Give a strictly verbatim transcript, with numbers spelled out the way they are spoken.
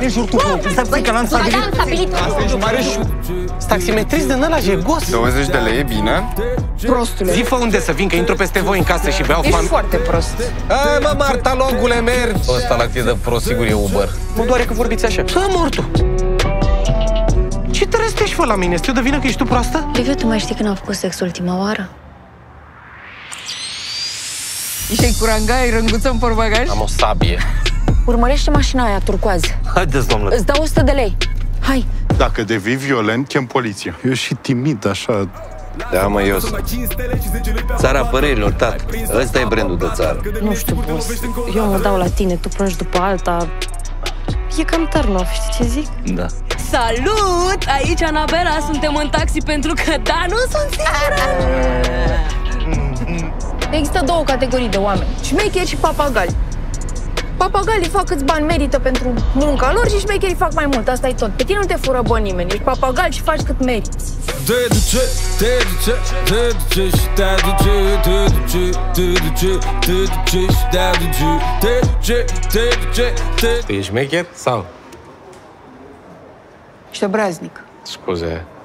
înjuri tu cu... Stai puțin că n-am stabilit. Am stabilit. Asta e jumărești. Taximetrist din ăla jegos. douăzeci de lei, e bine? Prostule. Zi-fă unde să vin, că intru peste voi în casă și beau Ești fan... foarte prost. Hai, mă, Marta, longule, mergi! Ăsta la tine de pro, sigur e Uber. Mă doare că vorbiți așa. Să mor tu! Ce te răstești, fă, la mine? Stiu de vină că ești tu proastă? Liviu, tu mai știi când am făcut sex ultima oară? Ești cu rangai, rânguță în portbagaj? Am o sabie. Urmărește mașina aia turcoază. Haideți, domnule. Îți dau o sută de lei. Hai. Dacă devii violent, chem poliția. Eu și timid, așa... Da, mă, Ios. Țara părerilor, tată. Ăsta e brandul de țară. Nu știu, boss. Eu mă dau la tine, tu plângi după alta. E cam turn-off, știi ce zic? Da. Salut! Aici Anabela, suntem în taxi pentru că da, nu sunt sigură! Există două categorii de oameni, șmecheri și papagali. Papagalii fac câți bani merită pentru munca lor și șmecherii fac mai mult, asta e tot. Pe tine nu te fură bani nimeni, ești papagal și faci cât meriți. Te duce, te duce, te duce și te aduce, te duce, te duce, te duce și te aduce, te duce, te duce, te... Tu ești șmecher sau? Ești obraznic. Scuze.